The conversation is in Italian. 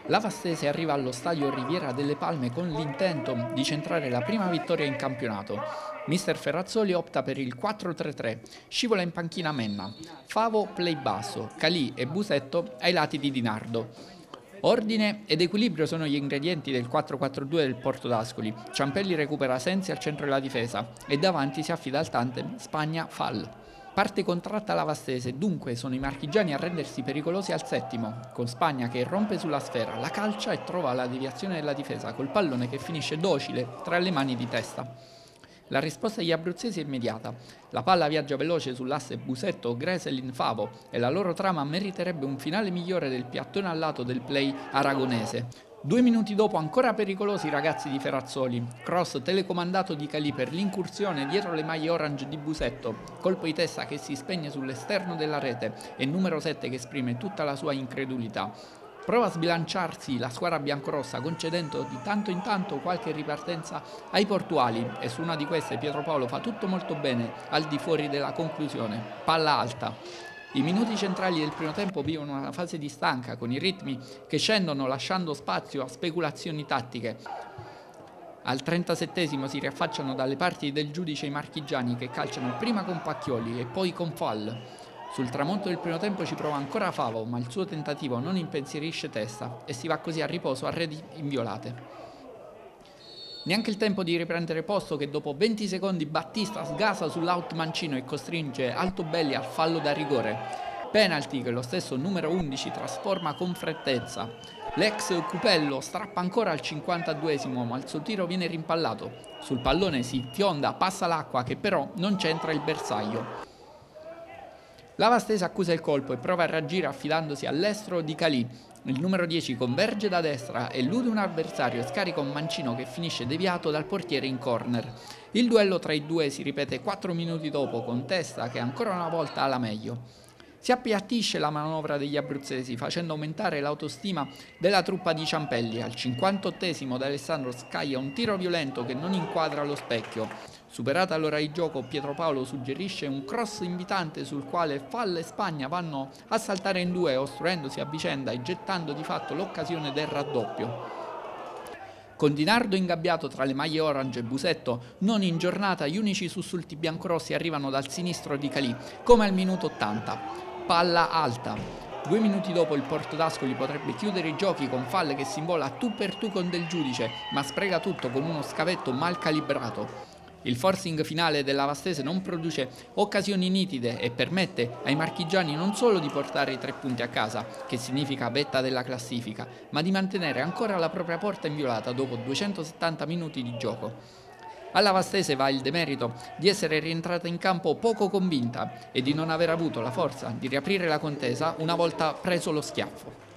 La Vastese arriva allo stadio Riviera delle Palme con l'intento di centrare la prima vittoria in campionato. Mister Ferrazzoli opta per il 4-3-3, scivola in panchina Menna, Favo play basso, Calì e Busetto ai lati di Di Nardo. Ordine ed equilibrio sono gli ingredienti del 4-4-2 del Porto d'Ascoli. Ciampelli recupera Sensi al centro della difesa e davanti si affida al tandem Spagna-Fall. Parte contratta la Vastese, dunque sono i marchigiani a rendersi pericolosi al settimo, con Spagna che rompe sulla sfera, la calcia e trova la deviazione della difesa col pallone che finisce docile tra le mani di Testa. La risposta degli abruzzesi è immediata. La palla viaggia veloce sull'asse Busetto-Greselin-Favo e la loro trama meriterebbe un finale migliore del piattone al lato del play aragonese. 2 minuti dopo ancora pericolosi i ragazzi di Ferrazzoli, cross telecomandato di Calì per l'incursione dietro le maglie orange di Busetto, colpo di testa che si spegne sull'esterno della rete e numero 7 che esprime tutta la sua incredulità. Prova a sbilanciarsi la squadra biancorossa concedendo di tanto in tanto qualche ripartenza ai portuali e su una di queste Pietro Paolo fa tutto molto bene al di fuori della conclusione. Palla alta. I minuti centrali del primo tempo vivono una fase di stanca con i ritmi che scendono lasciando spazio a speculazioni tattiche. Al 37esimo si riaffacciano dalle parti del giudice i marchigiani che calciano prima con Pacchioli e poi con Fall. Sul tramonto del primo tempo ci prova ancora Favo, ma il suo tentativo non impensierisce Testa e si va così a riposo a reti inviolate. Neanche il tempo di riprendere posto che dopo 20 secondi Battista sgasa sull'out mancino e costringe Altobelli al fallo da rigore. Penalty che lo stesso numero 11 trasforma con freddezza. L'ex Cupello strappa ancora al 52esimo, ma il suo tiro viene rimpallato. Sul pallone si fionda, passa l'acqua che però non c'entra il bersaglio. La Vastese accusa il colpo e prova a reagire affidandosi all'estero di Calì. Il numero 10 converge da destra, elude un avversario e scarica un mancino che finisce deviato dal portiere in corner. Il duello tra i due si ripete 4 minuti dopo con Testa che ancora una volta ha la meglio. Si appiattisce la manovra degli abruzzesi facendo aumentare l'autostima della truppa di Ciampelli. Al 58esimo da Alessandro scaglia un tiro violento che non inquadra lo specchio. Superata l'ora di gioco, Pietro Paolo suggerisce un cross invitante sul quale Fall e Spagna vanno a saltare in due, ostruendosi a vicenda e gettando di fatto l'occasione del raddoppio. Con Di Nardo ingabbiato tra le maglie orange e Busetto, non in giornata, gli unici sussulti biancorossi arrivano dal sinistro di Calì, come al minuto 80. Palla alta. 2 minuti dopo il Porto d'Ascoli potrebbe chiudere i giochi con Fall che si invola tu per tu con del giudice, ma spreca tutto con uno scavetto mal calibrato. Il forcing finale della Vastese non produce occasioni nitide e permette ai marchigiani non solo di portare i 3 punti a casa, che significa vetta della classifica, ma di mantenere ancora la propria porta inviolata dopo 270 minuti di gioco. Alla Vastese va il demerito di essere rientrata in campo poco convinta e di non aver avuto la forza di riaprire la contesa una volta preso lo schiaffo.